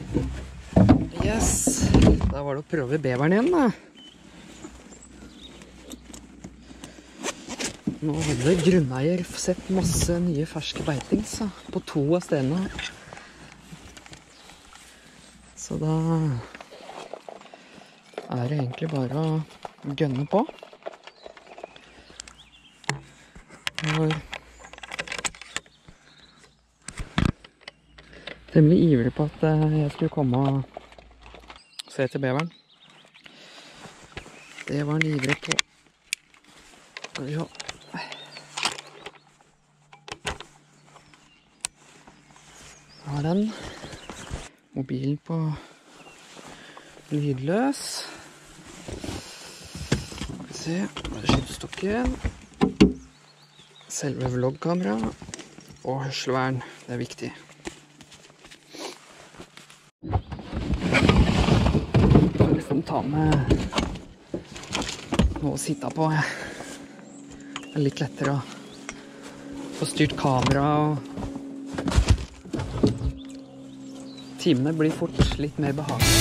Yes, da var det å prøve beveren igjen da. Nå hadde grunneier sett masse nye ferske beitings på 2 av stedene. Så da er det egentlig bare å gønne på. Jeg var temmelig ivrig på at jeg skulle komme og se til beveren. Det var han ivrig på. Ja. Jeg har den. Mobilen på lydløs. Skal vi se. Skytstokken. Selve vloggkamera. Og hørselvern. Det er viktig. Ta med noe å sitte på. Det er litt lettere å få styrt kamera og timene blir fort litt mer behagelig.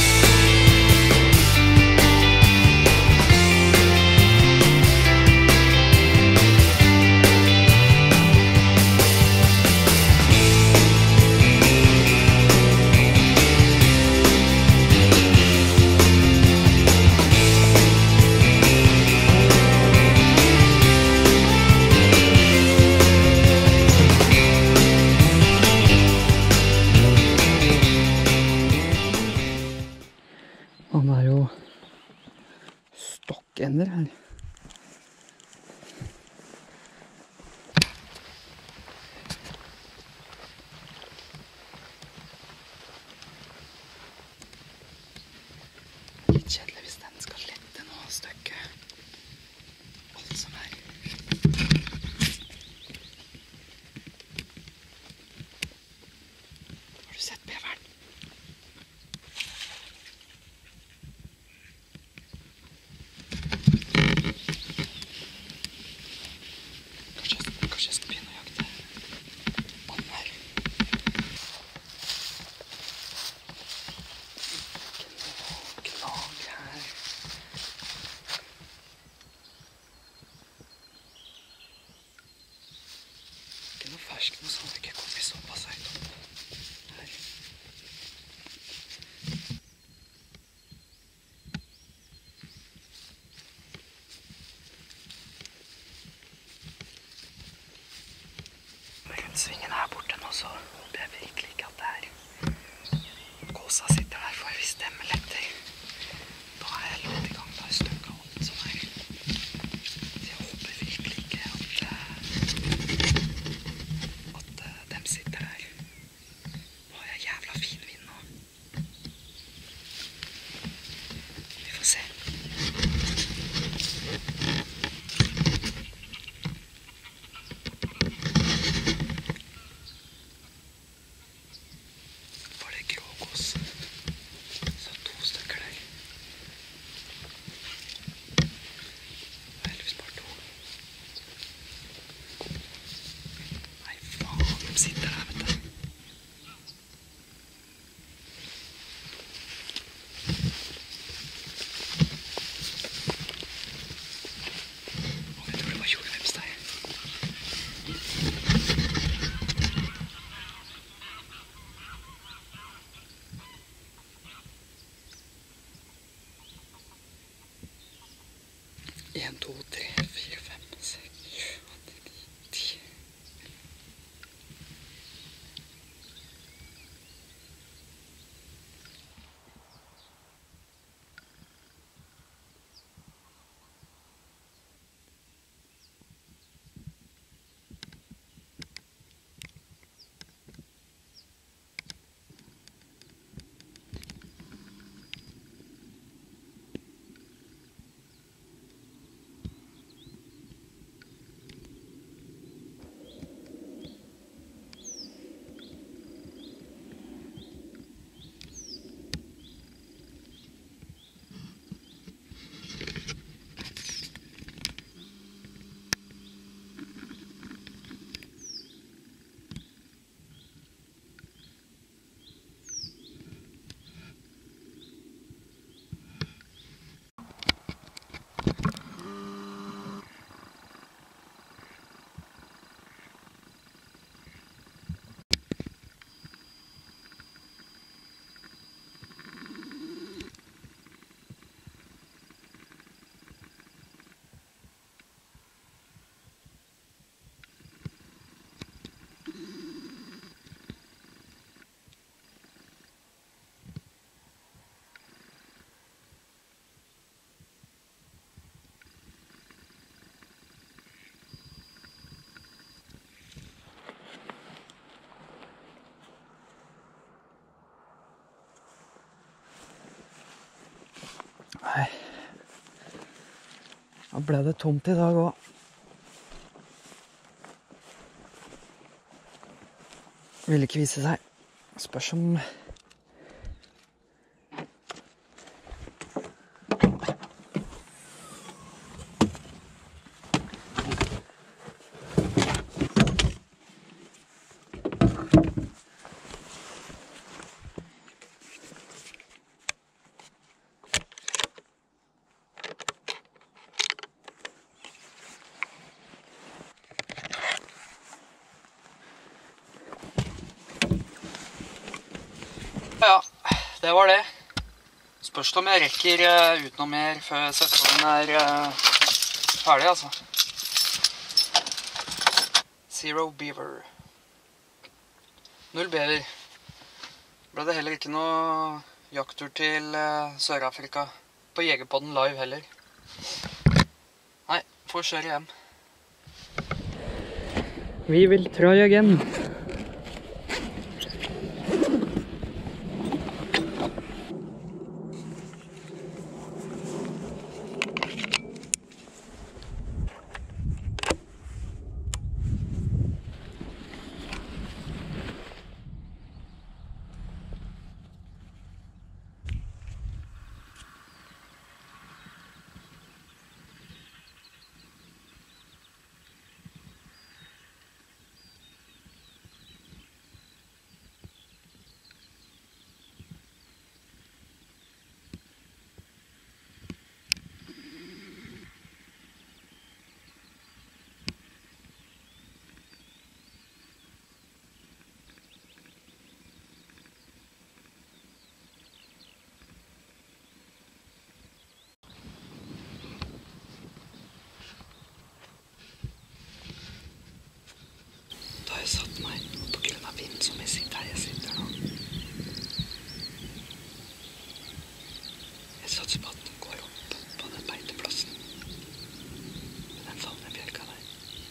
Han er jo stokkender her. Litt kjedelig hvis den skal lette nå og støkke alt som er. Har du sett beveren? Kanskje jeg skal begynne å jakte anner. Gnag her. Ikke noe ferskt nå, så hadde ikke kommet såpass høyt opp her. Svingen her borte nå, så håper jeg virkelig ikke at det er gåsa sitter der, for hvis stemmen letter, da er jeg langt i gang, da er støkket alt som er. Så jeg håper virkelig ikke at dem sitter der. Nå har jeg jævla fin vind nå. Vi får se. Sitter her, vet du. Og jeg tror det var jordvepsteg. En, to, tre, fire, fem, seks, sju, åtte, ni, 10. Nei. Da ble det tomt i dag også. Ville ikke vise seg. Spørs om... Ja, det var det. Spørs om jeg rekker ut noe mer før sesongen ferdig, altså. Zero beaver. 0 bever. Ble det heller ikke noe jakttur til Sør-Afrika på Jegerpodden live heller. Nei, får kjøre hjem. Vi vil try again. Jeg satt meg på grunn av vinden som jeg sitter nå. Jeg satser på at den går opp på den beiteplassen. Med den falne bjørka der.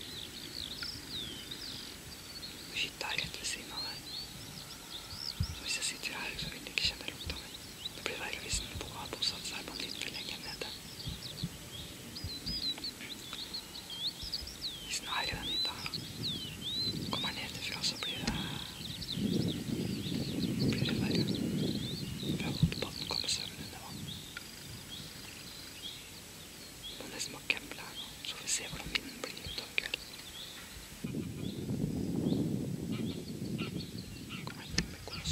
Hytta rett ved siden av der. Så hvis jeg sitter her, så vil jeg ikke kjenne lukta min. Det blir verre hvis den har bosatt seg på en litt for lenge nede. Hvis den er i den hytta her, kommer nedefra, så blir det verre. For jeg håper på at den kommer søvn under vann. Men det som har gamble her nå, så får vi se hvordan vinden blir utover kvelden. Kommer en med gås.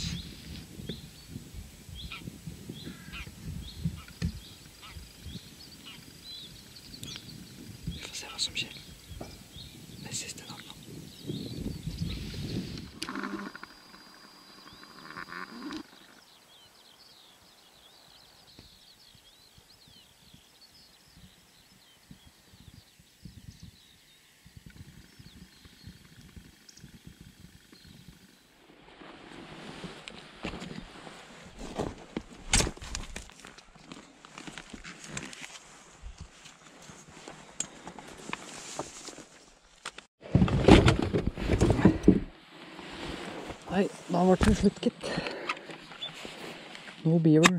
Vi får se hva som skjer. Det er siste natt nå. Nei, da ble det slutt, gitt. No beaver.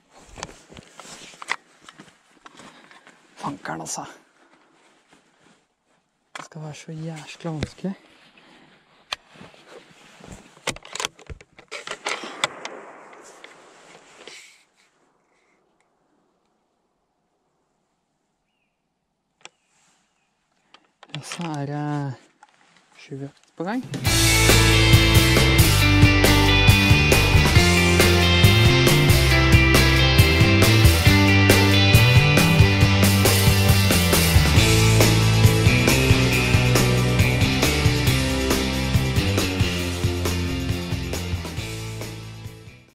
Fankeren, altså. Det skal være så jæskla vanskelig. Og så er det 7 på gang.